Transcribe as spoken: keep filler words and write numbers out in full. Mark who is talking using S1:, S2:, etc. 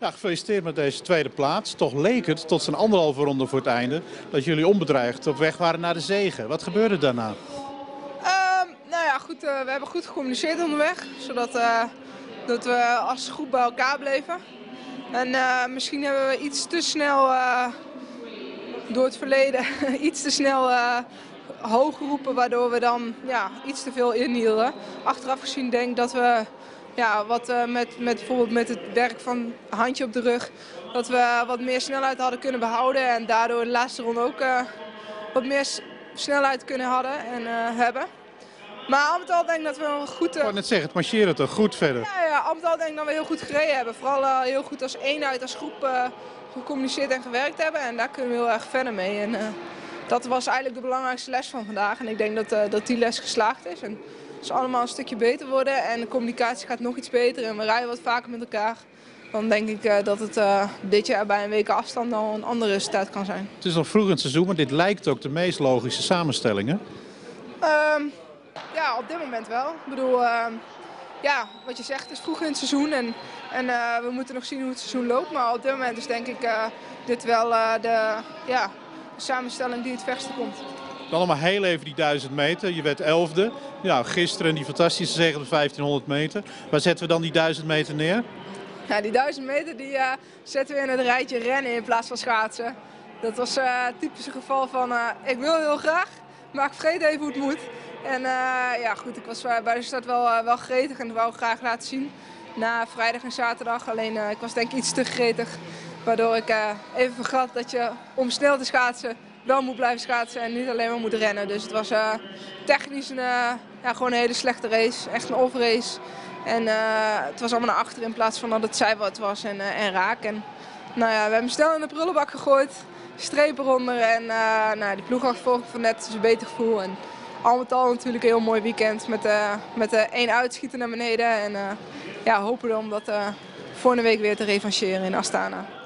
S1: Ja, gefeliciteerd met deze tweede plaats. Toch leek het tot zijn anderhalve ronde voor het einde dat jullie onbedreigd op weg waren naar de zege. Wat gebeurde daarna?
S2: Um, nou ja, goed, uh, we hebben goed gecommuniceerd onderweg, zodat uh, dat we als groep bij elkaar bleven. En uh, misschien hebben we iets te snel uh, door het verleden iets te snel uh, hoog geroepen, waardoor we dan ja, iets te veel inhielden. Achteraf gezien denk ik dat we ja, wat uh, met, met bijvoorbeeld met het werk van handje op de rug, dat we wat meer snelheid hadden kunnen behouden en daardoor de laatste ronde ook uh, wat meer snelheid kunnen hadden en uh, hebben. Maar al met al denk ik dat we een goed... Uh...
S1: Ik wou net zeggen, het marcheren toch goed verder?
S2: Ja, ja, al met al denk ik dat we heel goed gereden hebben. Vooral uh, heel goed als eenheid, als groep uh, gecommuniceerd en gewerkt hebben. En daar kunnen we heel erg verder mee. En, uh, dat was eigenlijk de belangrijkste les van vandaag. En ik denk dat, uh, dat die les geslaagd is. En dat ze allemaal een stukje beter worden. En de communicatie gaat nog iets beter. En we rijden wat vaker met elkaar. Dan denk ik uh, dat het uh, dit jaar bij een week afstand al een ander resultaat kan zijn.
S1: Het is nog vroeg in het seizoen, maar dit lijkt ook de meest logische samenstelling, hè?
S2: Uh, ja, op dit moment wel. Ik bedoel, uh, ja, wat je zegt, het is vroeg in het seizoen en, en uh, we moeten nog zien hoe het seizoen loopt. Maar op dit moment is denk ik uh, dit wel uh, de, ja, de samenstelling die het verste komt.
S1: Dan nog maar heel even die duizend meter. Je werd elfde. Ja, gisteren die fantastische zege op de vijftienhonderd meter. Waar zetten we dan die duizend meter neer?
S2: Ja, die duizend meter die, uh, zetten we in het rijtje rennen in plaats van schaatsen. Dat was uh, het typische geval van uh, ik wil heel graag, maar ik vergeet even hoe het moet. En uh, ja goed, ik was uh, bij de start wel, uh, wel gretig en dat wou ik graag laten zien. Na vrijdag en zaterdag, alleen uh, ik was denk ik iets te gretig. Waardoor ik uh, even vergat dat je om snel te schaatsen wel moet blijven schaatsen en niet alleen maar moet rennen. Dus het was uh, technisch een, uh, ja, gewoon een hele slechte race, echt een off-race. En uh, het was allemaal naar achter in plaats van dat het zij wat was en, uh, en raak. En, nou ja, we hebben snel in de prullenbak gegooid, streep eronder en uh, nou, die ploegachtervolging van net is een beter gevoel. En al met al natuurlijk een heel mooi weekend met, uh, met uh, één uitschieten naar beneden. En uh, ja, hopen we om dat uh, volgende week weer te revancheren in Astana.